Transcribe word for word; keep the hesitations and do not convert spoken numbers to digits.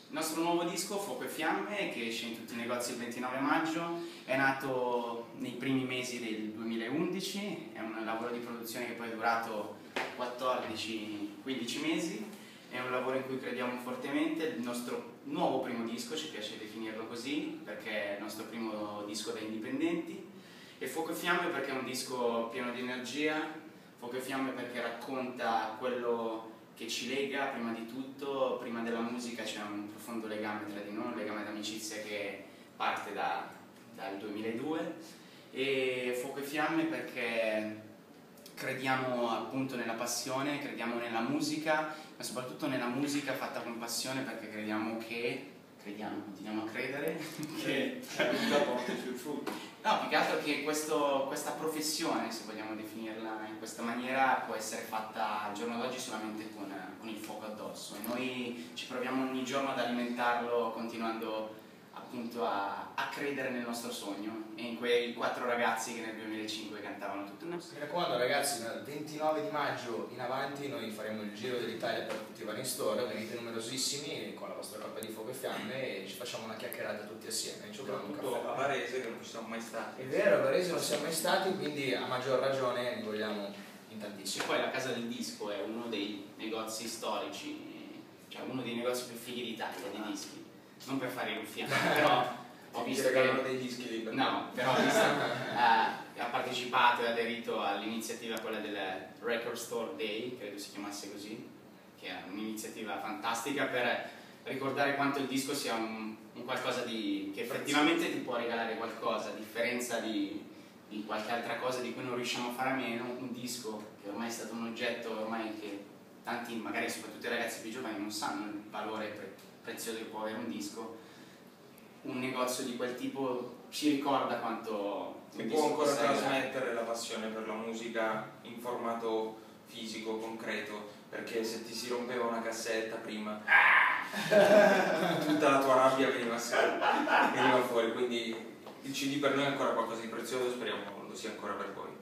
Il nostro nuovo disco, Fuoco e Fiamme, che esce in tutti i negozi il ventinove maggio, è nato nei primi mesi del duemilaundici, è un lavoro di produzione che poi è durato quattordici quindici mesi, è un lavoro in cui crediamo fortemente, il nostro nuovo primo disco, ci piace definirlo così, perché è il nostro primo disco da indipendenti, e Fuoco e Fiamme perché è un disco pieno di energia, Fuoco e Fiamme perché racconta quello che ci lega prima di tutto, prima della musica c'è un profondo legame tra di noi, un legame d'amicizia che parte da, dal duemiladue, e Fuoco e Fiamme perché crediamo appunto nella passione, crediamo nella musica, ma soprattutto nella musica fatta con passione, perché crediamo che, crediamo, continuiamo a credere, che la porta sul frutto. No, più che altro che questo, questa professione, se vogliamo definirla in questa maniera, può essere fatta al giorno d'oggi solamente con, con il fuoco addosso. Noi ci proviamo ogni giorno ad alimentarlo continuando appunto a, a credere nel nostro sogno e in quei quattro ragazzi che nel duemilacinque cantavano tutto il nostro. Mi raccomando ragazzi, dal ventinove di maggio in avanti noi faremo il giro dell'Italia per tutti i vari store, venite numerosissimi con la vostra coppa di Fuoco e Fiamme e ci facciamo una chiacchierata tutti assieme. Soprattutto a Varese che non ci siamo mai stati. È vero, a Varese non siamo mai stati, quindi a maggior ragione ne vogliamo in tantissimi. E poi la Casa del Disco è uno dei negozi storici, cioè uno dei negozi più fighi d'Italia di dischi. Non per fare ruffiano, però ho visto che... dei dischi lì. No, però ho visto, eh, ha partecipato e aderito all'iniziativa quella del Record Store Day, credo si chiamasse così, che è un'iniziativa fantastica per ricordare quanto il disco sia un, un qualcosa di, che effettivamente ti può regalare qualcosa, a differenza di, di qualche altra cosa di cui non riusciamo a fare a meno. Un disco che ormai è stato un oggetto ormai che tanti, magari soprattutto i ragazzi più giovani, non sanno il valore pre prezioso che può avere un disco. Un negozio di quel tipo ci ricorda quanto si può ancora trasmettere la passione per la musica in formato fisico, concreto, perché se ti si rompeva una cassetta prima tutta la tua rabbia veniva, veniva fuori, quindi il C D per noi è ancora qualcosa di prezioso, speriamo lo sia ancora per voi.